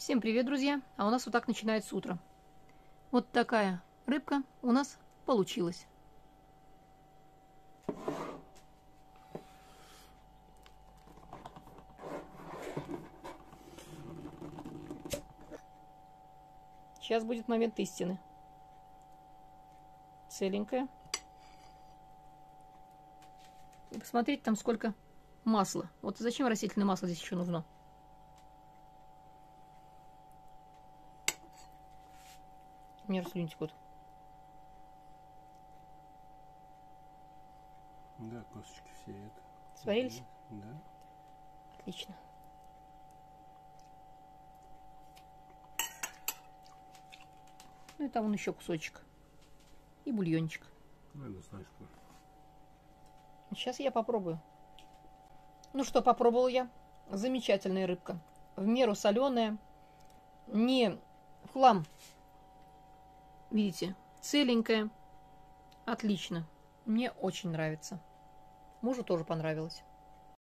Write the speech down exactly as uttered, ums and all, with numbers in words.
Всем привет, друзья! А у нас вот так начинается утро. Вот такая рыбка у нас получилась. Сейчас будет момент истины. Целенькая. И посмотрите там сколько масла. Вот зачем растительное масло здесь еще нужно? У меня слюни текут. Да, косточки все это. Сварились? Да. Отлично. Ну и там вон еще кусочек. И бульончик. Наверное, знаешь, что. Сейчас я попробую. Ну что, попробовала я. Замечательная рыбка. В меру соленая. Не в хлам. Видите, целенькая. Отлично. Мне очень нравится. Мужу тоже понравилось.